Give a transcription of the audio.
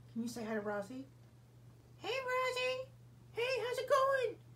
Can you say hi to Rosie? Hey, Rosie. Hey, how's it going?